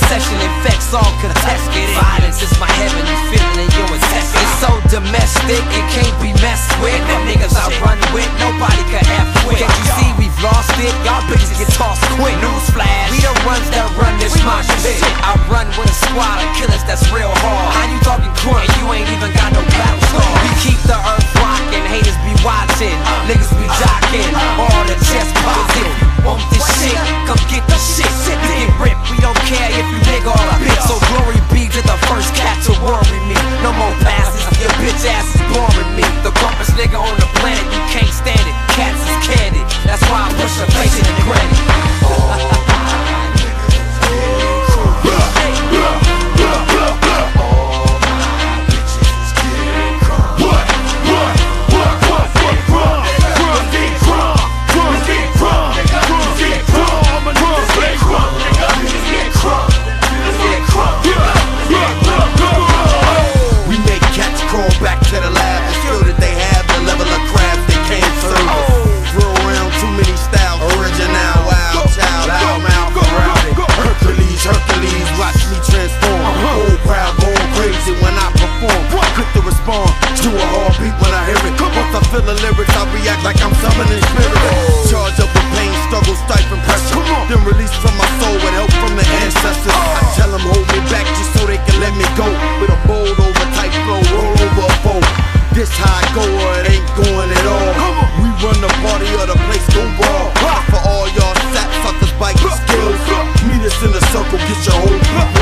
Obsession infects all contest. Violence is my heaven, you feeling in your intestines. It's so domestic, it can't be messed with. The niggas I run with, nobody can F with. Can't you see we've lost it? Y'all bitches get tossed quick. Newsflash, we the ones that run this mosh pit. I run with a squad of killers that's real hard. How you talking court and you ain't even got no battle scar? We keep the earth rocking, haters be watching, niggas be jocking, all the chest popping. Want this shit? Come get the shit. You get ripped, we don't care if you nigga or a bitch. So glory be to the first cat to worry me. No more passes, your bitch ass is boring me. The compass nigga on the planet, you can't stand it. Cats is candid, that's why I push a patient and granted. To a heartbeat when I hear it. Once I feel the lyrics, I react like I'm summoning spirits. Charge up with pain, struggle, stifling pressure. Then release from my soul with help from the ancestors. I tell them hold me back just so they can let me go. With a bold over type flow, roll over a foe. This how I go or it ain't going at all. We run the party or the place go raw. For all y'all sap suckers, biting skills, meet us in the circle, get your whole people.